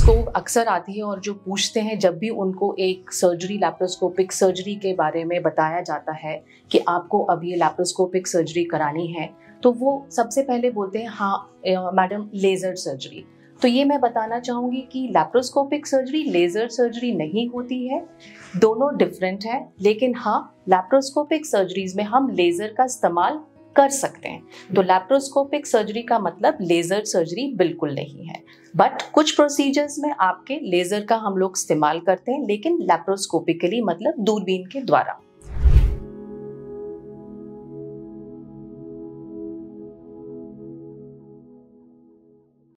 Patients को अक्सर आती है और जो पूछते हैं जब भी उनको एक सर्जरी लैप्रोस्कोपिक सर्जरी के बारे में बताया जाता है कि आपको अब ये लैप्रोस्कोपिक सर्जरी करानी है, तो वो सबसे पहले बोलते हैं हाँ मैडम लेज़र सर्जरी। तो ये मैं बताना चाहूँगी कि लैप्रोस्कोपिक सर्जरी लेज़र सर्जरी नहीं होती है, दोनों डिफरेंट है। लेकिन हाँ, लैप्रोस्कोपिक सर्जरीज में हम लेज़र का इस्तेमाल कर सकते हैं। तो लैप्रोस्कोपिक सर्जरी का मतलब लेज़र सर्जरी बिल्कुल नहीं है। बट कुछ प्रोसीजर्स में आपके लेज़र का हम लोग इस्तेमाल करते हैं, लेकिन लैप्रोस्कोपिकली मतलब दूरबीन के द्वारा।